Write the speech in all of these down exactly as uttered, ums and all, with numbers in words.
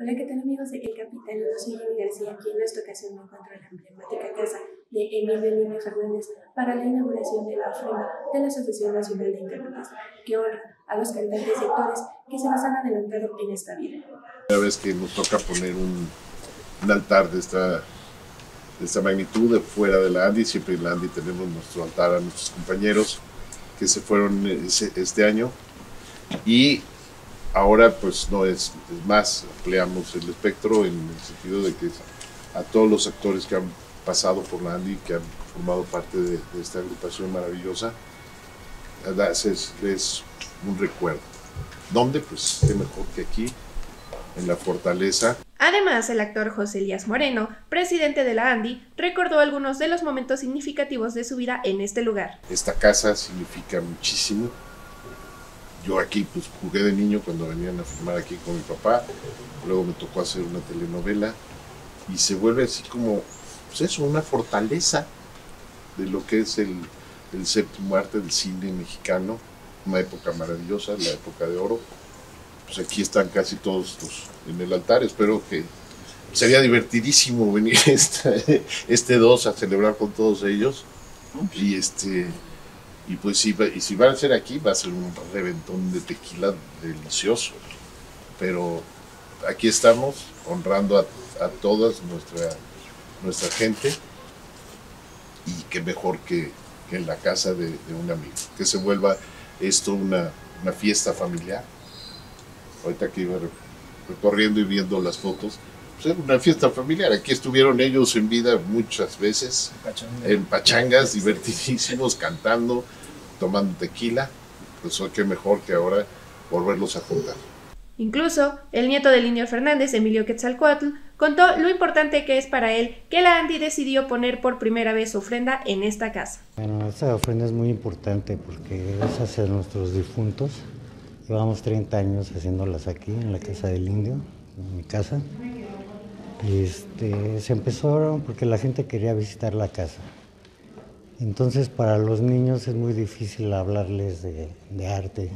Hola, ¿qué tal amigos de El Capitalino? Soy Jenny García y en esta ocasión me encuentro en la emblemática casa de Emilio Línea Fernández para la inauguración de la ofrenda de la Asociación Nacional de Intérpretes, que honra a los cantantes y actores que se nos han adelantado en esta vida. La vez que nos toca poner un, un altar de esta, de esta magnitud de fuera de la ANDI, siempre en la ANDI tenemos nuestro altar a nuestros compañeros que se fueron ese, este año, y ahora pues no es, es más, ampliamos el espectro en el sentido de que a todos los actores que han pasado por la ANDI, que han formado parte de, de esta agrupación maravillosa, es, es un recuerdo. ¿Dónde? Pues qué mejor que aquí, en la Fortaleza. Además, el actor José Elías Moreno, presidente de la ANDI, recordó algunos de los momentos significativos de su vida en este lugar. Esta casa significa muchísimo. Yo aquí pues jugué de niño cuando venían a filmar aquí con mi papá, luego me tocó hacer una telenovela y se vuelve así como, pues eso, una fortaleza de lo que es el, el séptimo arte del cine mexicano, una época maravillosa, la época de oro. Pues aquí están casi todos los, en el altar. Espero que sería divertidísimo venir esta, este dos a celebrar con todos ellos. Y este y pues si, y si van a ser aquí, va a ser un reventón de tequila delicioso. Pero aquí estamos honrando a, a toda nuestra, nuestra gente, y qué mejor que, que en la casa de, de un amigo. Que se vuelva esto una, una fiesta familiar. Ahorita que iba recorriendo y viendo las fotos, pues era una fiesta familiar. Aquí estuvieron ellos en vida muchas veces, Pachanga. en pachangas, divertidísimos, cantando, tomando tequila. Pues qué mejor que ahora volverlos a juntar. Incluso, el nieto del Indio Fernández, Emilio Quetzalcóatl, contó lo importante que es para él que la ANDI decidió poner por primera vez su ofrenda en esta casa. Bueno, esta ofrenda es muy importante porque es hacia nuestros difuntos. Llevamos treinta años haciéndolas aquí, en la Casa del Indio, en mi casa. Y este, se empezó porque la gente quería visitar la casa. Entonces, para los niños es muy difícil hablarles de, de arte.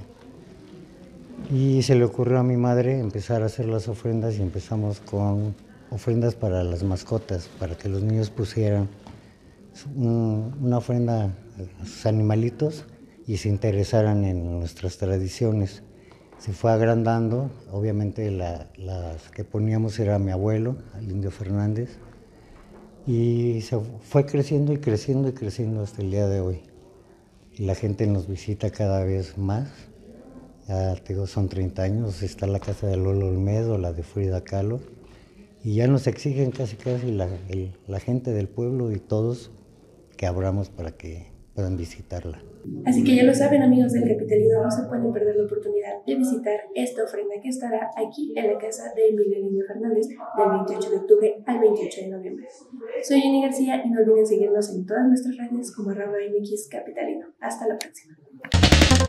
Y se le ocurrió a mi madre empezar a hacer las ofrendas, y empezamos con ofrendas para las mascotas, para que los niños pusieran un, una ofrenda a sus animalitos y se interesaran en nuestras tradiciones. Se fue agrandando, obviamente la, las que poníamos era mi abuelo, el Indio Fernández, y se fue creciendo y creciendo y creciendo hasta el día de hoy. Y la gente nos visita cada vez más. Ya te digo, son treinta años, está la casa de Lolo Olmedo, la de Frida Kahlo, y ya nos exigen casi casi la, el, la gente del pueblo y todos que abramos para que puedan visitarla. Así que ya lo saben, amigos del Capitalino, no se pueden perder la oportunidad de visitar esta ofrenda que estará aquí en la casa de Emilio Línea Fernández del veintiocho de octubre al veintiocho de noviembre. Soy Jenny García y no olviden seguirnos en todas nuestras redes como arroba M X Capitalino. Hasta la próxima.